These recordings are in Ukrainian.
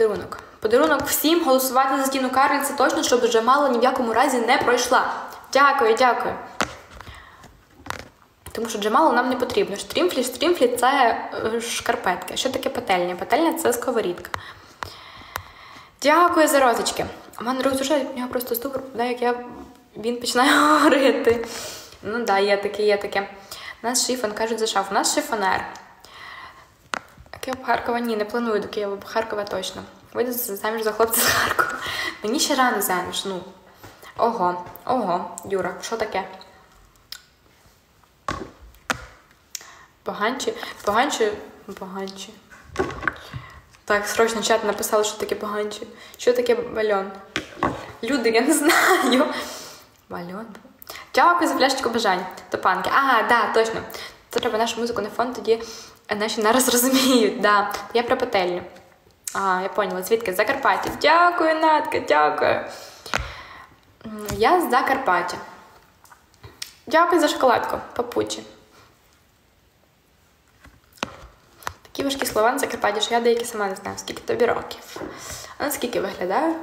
Подарунок. Подарунок всім голосувати за Тіну Кароль, це точно, щоб Джамала ні в якому разі не пройшла. Дякую, дякую. Тому що Джамалу нам не потрібно. Штрімфлі – це шкарпетки. Що таке пательня? Пательня – це сковорідка. Дякую за розочки. У мене рух дуже, у нього просто ступор, як він починає говорити. Ну да, є таке. У нас шифон, кажуть, за шаф. У нас шифонер. Київ Харкова ні, не планую до Києва, Харкова точно. Вийду заміж за хлопця з Харкова. Мені ще рано заміж, ну. Ого, Юра, що таке? Поганчі. Так, срочно чат написали, що таке поганчі. Що таке бальон? Люди, я не знаю. Бальон. Дякую за пляшечку бажань. Топанки. Ага, да, точно. Це треба нашу музику на фон, тоді наші нараз розуміють. Да. Я про пательню. Я поняла. Звідки? З Закарпаття. Дякую, Натка, дякую. Я з Закарпаття. Дякую за шоколадку, папучі. Такі важкі слова на Закарпатті, що я деякі сама не знаю, скільки тобі років. А наскільки виглядаю?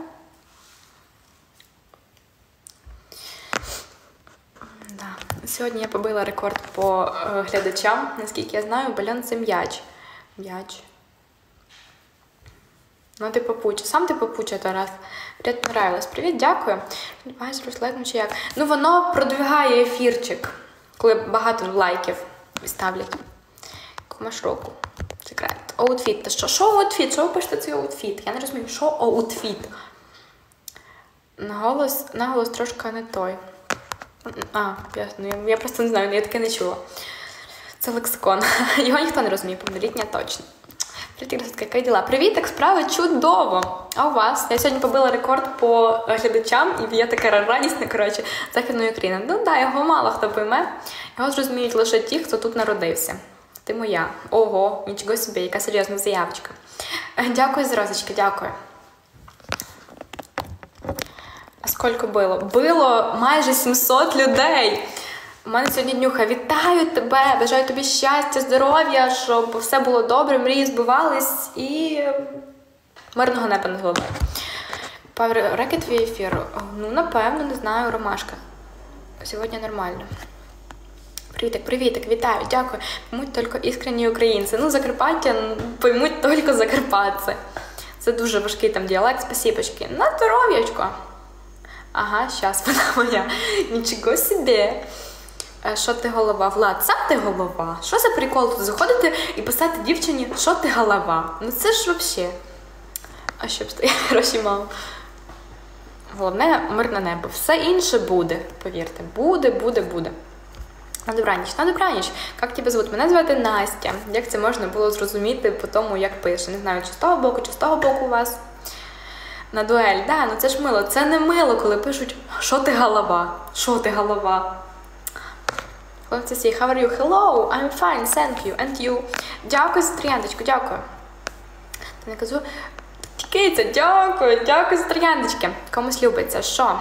Да. Сьогодні я побила рекорд по глядачам. Наскільки я знаю, бальон – це м'яч. Ну, ти попуча. Сам ти попуча, Тарас. Привіт, понравилось. Привіт, дякую. Бачиш, розлайкнув чи як? Ну, воно продвигає ефірчик, коли багато лайків ставлять. Комашроку. Секрет. Оутфіт. Та що? Що оутфіт? Що ви пишете цей оутфіт? Я не розумію, що оутфіт? Наголос трошки не той. Ясно. Я просто не знаю, я таке не чула. Це лексикон. Його ніхто не розуміє, повнолітня точно. Привіт, красотка, яка діла? Привіт, так справи чудово! А у вас? Я сьогодні побила рекорд по глядачам, і я така радісна, коротше, Західної України. Ну да, його мало хто пойме. Його зрозуміють лише ті, хто тут народився. Ти моя. Ого, нічого собі, яка серйозна заявочка. Дякую за розочки, дякую. А скільки було? Було майже 700 людей. У мене сьогодні днюха. Вітаю тебе, бажаю тобі щастя, здоров'я, щоб все було добре, мрії збувались і мирного неба над головою. Рекет твій ефір? Ну, напевно, не знаю, ромашка. Сьогодні нормально. Привітик, вітаю, дякую. Поймуть тільки іскренні українці. Ну, Закарпаття поймуть тільки закарпатці. Це дуже важкий там діалект, спасибочки. На здоров'ячко. Ага, щас, вона моя. Нічого собі. Що ти голова? Влад, сам ти голова? Що за прикол тут заходити і писати дівчині, що ти голова? Ну це ж взагалі. А щоб я гроші мав. Головне, мирне небо. Все інше буде, повірте. Буде. На добраніч. Як тебе звуть? Мене звати Настя. Як це можна було зрозуміти по тому, як пише? Не знаю, чи з того боку, чи з того боку у вас. На дуель. Да, ну це ж мило. Це не мило, коли пишуть, що ти голова? Що ти голова? Хлопці сі, how are you? Hello, I'm fine, thank you, and you. Дякую за трояндочку, дякую. Та не кажу, Киця, дякую за трояндочки. Комусь любиться, що?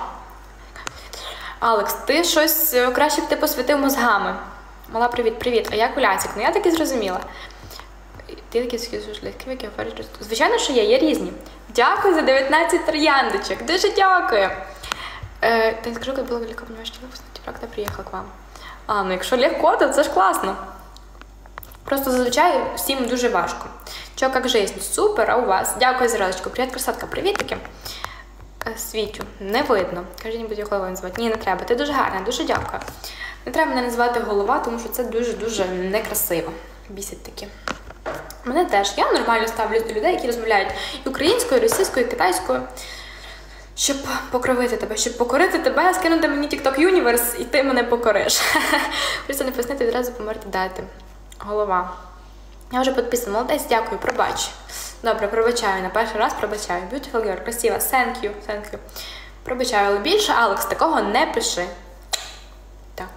Алекс, ти щось краще б ти посвятив мозгами. Мала, привіт. А як Улясик? Ну я так і зрозуміла. Ти такі які говорять. Звичайно, що є різні. Дякую за 19 трояндочок, дуже дякую. Та не скажу, як було велико, понимаешь, когда приїхала к вам. Ну якщо легко, то це ж класно. Просто зазвичай всім дуже важко. Чо, як жизнь? Супер, а у вас? Дякую за разочку. Привіт, красотка, привітики. Світю, не видно. Кажи, не будь головою називати. Ні, не треба. Ти дуже гарна, дуже дякую. Не треба мене називати голова, тому що це дуже-дуже некрасиво. Бісять такі. Мене теж. Я нормально ставлюсь до людей, які розмовляють і українською, і російською, і китайською. Щоб покровити тебе, щоб покорити тебе, скинути мені TikTok Universe, і ти мене покориш. Просто не пояснити, відразу померти дати. Голова. Я вже підписана. Молодець, дякую, пробач. Добре, пробачаю. На перший раз пробачаю. Beautiful girl, красива. Thank you. Пробачаю, але більше, Алекс, такого не пиши. Так.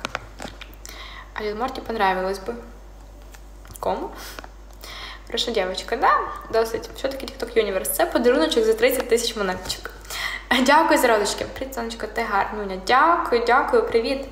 А Ліл Морті понравилось би. Кому? Хороша дівчинка, да? Досить. Що таке TikTok Universe? Це подаруночок за 30 тисяч монеточок. Дякую за родочки. Привіт, сонечко, ти гарнюня. Дякую, привіт.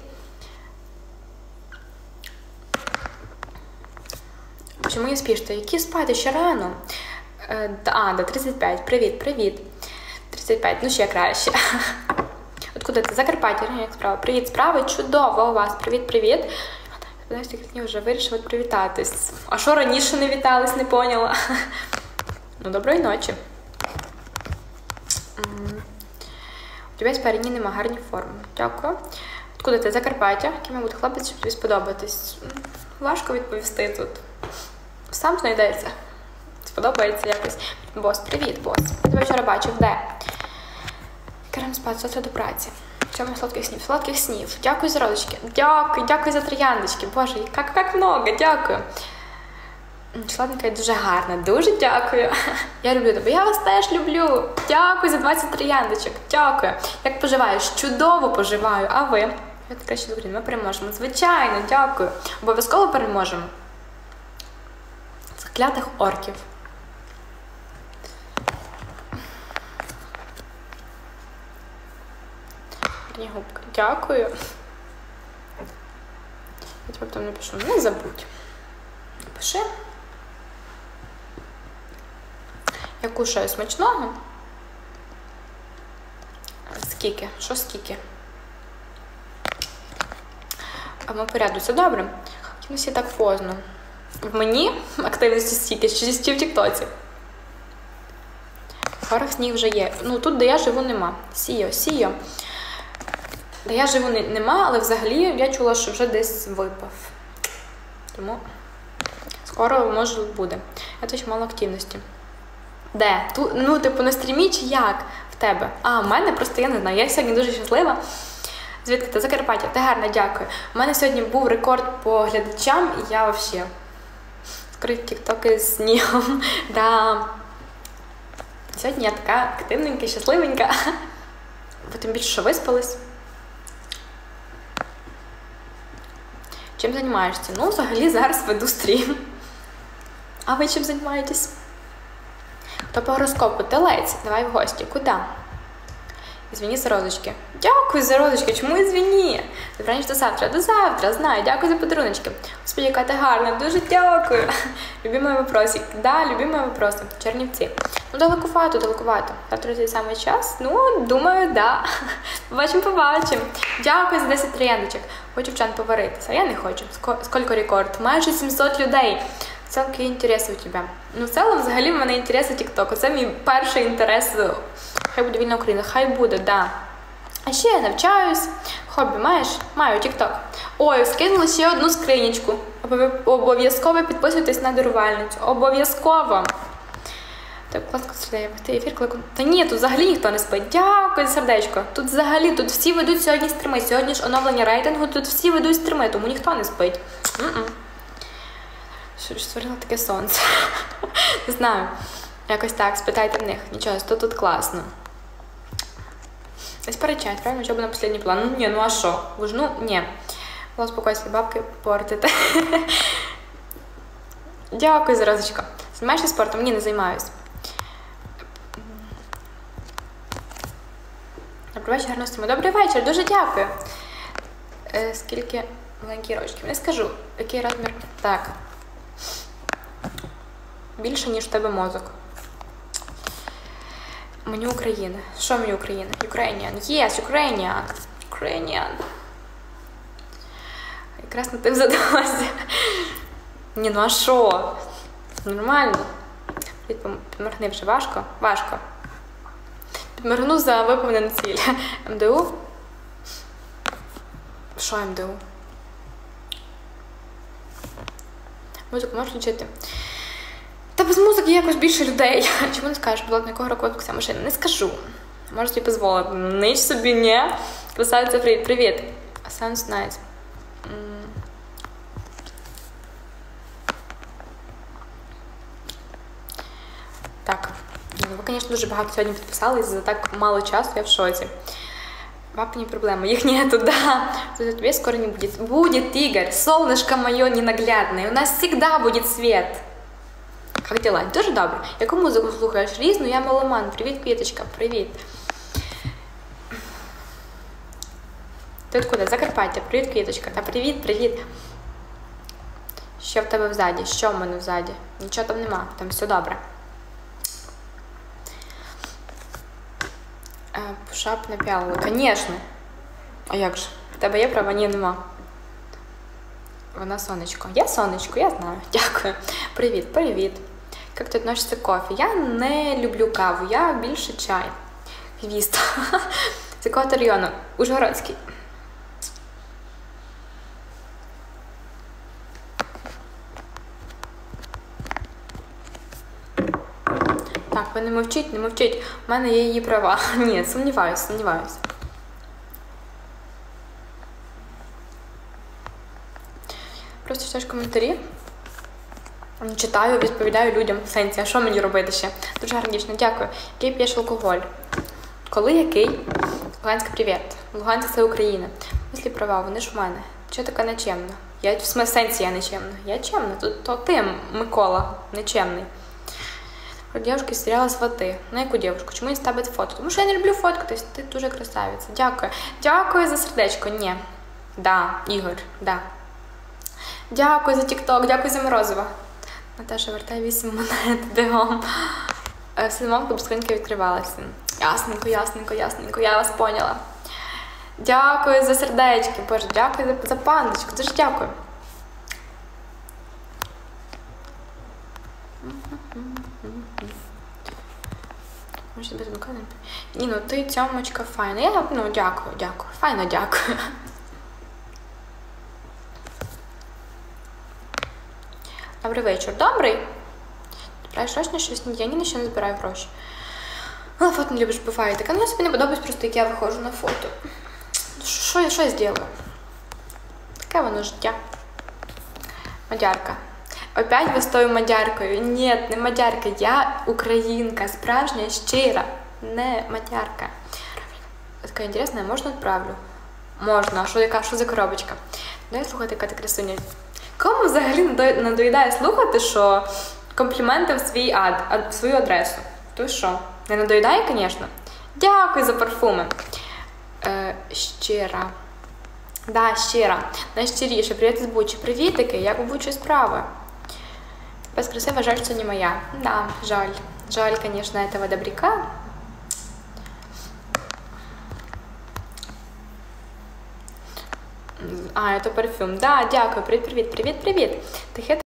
Чому я спішу? Які спати? Ще рано. До 35. Привіт. 35, ну ще краще. Откуда ти? Закарпаття, як справа? Привіт, справа, чудово у вас. Привіт. Знаєш, я вже вирішила привітатись. А що раніше не вітались, не поняла. Ну, доброї ночі. У тебе спереді нема гарні форми. Дякую. Откуда ти? Закарпаття? Який має бути хлопець, щоб тобі сподобатись? Важко відповісти тут. Сам знайдеться. Сподобається якось. Бос, привіт, бос. Я тебе вчора бачив. Де? Керем спати, завтра до праці. Всьому сладких снів. Дякую за родички. Дякую за трояндочки. Боже, як много, дякую. Шоколадненька дуже гарна. Дуже дякую. Я люблю тебе. Я вас теж люблю. Дякую за 20 трояндочок. Дякую. Як поживаєш? Чудово поживаю. А ви? Я така ще добрі. Ми переможемо. Звичайно, дякую. Обов'язково переможемо. Заклятих орків. Губка. Дякую. Я тебе потім напишу. Не забудь. Пиши. Я кушаю смачного. Скільки? Що скільки? А ми поряду. Все добре? Чомусь я так поздно. В мені активності стільки, що в тіктоці. В горах сніг вже є. Ну, тут, де я живу, нема. Сіо. Де я живу, нема, але взагалі я чула, що вже десь випав. Тому скоро, може, буде. Я точно мало активності. Де? Тут, ну, типу, на стрімі чи як? В тебе? А, в мене просто, я не знаю. Я сьогодні дуже щаслива. Звідки ти? Закарпаття. Ти гарна, дякую. У мене сьогодні був рекорд по глядачам, і я взагалі скрив тіктоки з снігом. Да. Сьогодні я така активненька, щасливенька. Ви тим більше, що виспались. Чим займаєшся? Ну, взагалі, зараз веду стрім. А ви чим займаєтесь? Хто по гороскопу? Телець. Давай в гості. Куди? Ізвіні за розочки. Дякую за розочки. Чому ізвіні? Добраніч до завтра. До завтра, знаю. Дякую за подаруночки. Господи, яка ти гарна. Дуже дякую. Любимий вопросик. Да, любимий вопрос. Чернівці. Ну, далековато. Завтра цей самий час? Ну, думаю, да. Побачимо. Дякую за 10 трояндочок. Хочу в чан поваритися. А я не хочу. Скільки рекорд? Майже 700 людей. Які інтереси у тебе? Ну, в цілому, взагалі, в мене інтереси TikTok. Це мій перший інтерес. Хай буде вільна Україна. Хай буде, да. А ще я навчаюсь. Хобі маєш? Маю TikTok. Ой, скинула ще одну скринічку. Обов'язково підписуйтесь на дарувальницю. Обов'язково. Так, класно сюди, ти ефір, коли... Та ні, тут взагалі ніхто не спить. Дякую за сердечко. Тут взагалі, тут всі ведуть сьогодні стріми. Сьогодні ж оновлення рейтингу, тут всі ведуть стріми, тому ніхто не спить. Що ж створила таке сонце? Не знаю. Якось так, спитайте в них. Нічого, тут класно. Ось перечать, правильно? Що буде на останній план? Ну, ні, ну а що? Ви ж, ну, ні. Успокойся, бабки портите. Дякую за розочку. Займаєшся спортом? Ні, не займаюсь. Добрий вечір, гарного стріму. Добрий вечір, дуже дякую. Скільки маленькі рочки? Не скажу. Який розмір? Так. Більше, ніж в тебе мозок. Меню України. Що меню України? Ukrainian. Yes, Ukrainian. Якраз на тим задалася. Ні, ну а що? Нормально. Підморгни вже важко? Важко. Підморгну за виповнену ціль. МДУ? Що МДУ? Музику можеш включити? Та без музики якось більше людей. Чому не скажеш, будь ласка, якого року випускся машина? Не скажу. Можу собі дозволити. Ніч собі, ні. Красавиця, привіт. Sounds nice. Так. Ви, звісно, дуже багато сьогодні підписались. За так мало часу я в шоці. Папа, не проблема. Их нету, да. Тебе скоро не будет. Будет, Игорь. Солнышко мое ненаглядное. У нас всегда будет свет. Як діла? Дуже добре. Яку музику слухаєш? Різну? Я меломан. Привіт, Квіточка. Привіт. Ти откуда? Закарпаття. Привіт, Квіточка. Та привіт. Що в тебе взаді? Що в мене взаді? Нічого там нема. Там все добре. Пушап напялила. Конечно. А як же? В тебе є права? Ні, нема. Вона сонечко. Я сонечко, я знаю. Дякую. Привіт, привіт. Як ти відносишся до кофе? Я не люблю каву, я більше чай. Хвіст. З якого ти району? Ужгородський. Так, ви не мовчіть, не мовчіть. У мене є її права. Ні, сумніваюся, сумніваюся. Просто читаєш коментарі. Читаю, відповідаю людям в сенсі, а що мені робити ще? Дуже гарнічно, дякую. Який п'єш алкоголь? Коли який? Луганськ, привіт. Луганськ – це Україна. Мислі права, вони ж в мене. Чого така нечемна? Я в сенсі я нечемна. Я чемна. То ти, Микола, нечемний. Про дівчинку з серіалу «Свати». На яку дівчинку? Чому він ставить фото? Тому що я не люблю фоткатись. Ти дуже красавиця. Дякую. Дякую за сердечко. Ні. Да, Ігор, да. Дякую за тік-ток, дякую за морозиво. Наташа, вертай 8 монет, бігом. Сидимо, щоб скриньки відкривалася. Ясненько, ясненько, ясненько, я вас поняла. Дякую за сердечки, боже, дякую за пандочку, дуже дякую. Ні, ну ти цьомочка файна. Я, дякую, дякую, файно дякую. Добрий вечір. Добрий? Збираєш гроші на щось? Ні, я ні на що не збираю гроші. Але фото не любиш, буває таке. Ну, я собі не подобається просто, як я виходжу на фото. Що я зроблю? Таке воно життя. Мадярка. Опять ви з тою мадяркою. Ні, не мадярка. Я українка, справжня, щира. Не мадярка. Така інтересна, можна відправлю? Можна. Що за коробочка? Дай слухати, яка ти красуня. Кому взагалі надоїдає слухати, що компліменти в свою адресу? То що? Не надоїдає, звісно. Дякую за парфуми. Щира. Да, щира. Найщиріше. Привіт із Бучі. Привітики, як у Бучі справи? Без красива, жаль, що не моя. Да, жаль. Жаль, конечно, этого добряка. А, это парфюм. Да, дякую. Привіт. Ти